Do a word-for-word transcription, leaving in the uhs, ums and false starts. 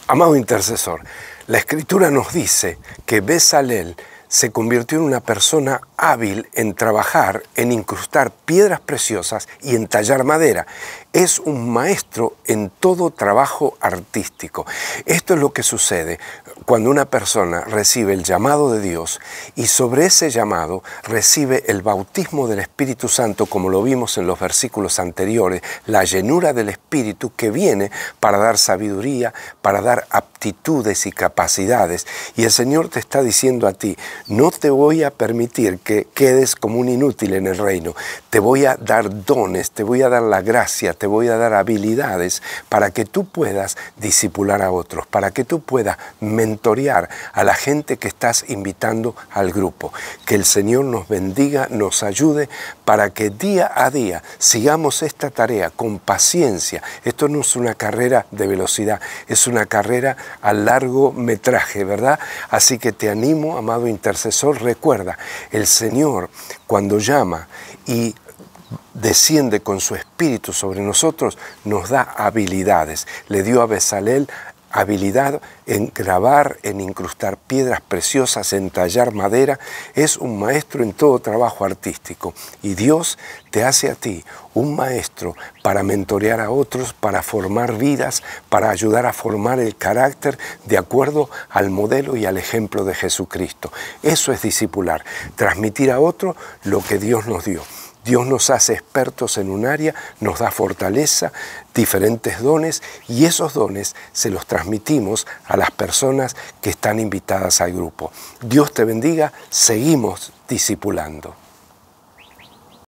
Amado intercesor, la Escritura nos dice que Bezalel se convirtió en una persona hábil en trabajar, en incrustar piedras preciosas y en tallar madera. Es un maestro en todo trabajo artístico. Esto es lo que sucede cuando una persona recibe el llamado de Dios y sobre ese llamado recibe el bautismo del Espíritu Santo, como lo vimos en los versículos anteriores, la llenura del Espíritu que viene para dar sabiduría, para dar aptitudes y capacidades. Y el Señor te está diciendo a ti, no te voy a permitir que quedes como un inútil en el reino. Te voy a dar dones, te voy a dar la gracia, te voy a dar habilidades para que tú puedas discipular a otros, para que tú puedas mentorear a la gente que estás invitando al grupo. Que el Señor nos bendiga, nos ayude para que día a día sigamos esta tarea con paciencia. Esto no es una carrera de velocidad, es una carrera a largo metraje, ¿verdad? Así que te animo, amado intercesor, recuerda, el Señor cuando llama y desciende con su Espíritu sobre nosotros, nos da habilidades. Le dio a Bezalel habilidad en grabar, en incrustar piedras preciosas, en tallar madera. Es un maestro en todo trabajo artístico. Y Dios te hace a ti un maestro para mentorear a otros, para formar vidas, para ayudar a formar el carácter de acuerdo al modelo y al ejemplo de Jesucristo. Eso es discipular, transmitir a otro lo que Dios nos dio. Dios nos hace expertos en un área, nos da fortaleza, diferentes dones, y esos dones se los transmitimos a las personas que están invitadas al grupo. Dios te bendiga, seguimos discipulando.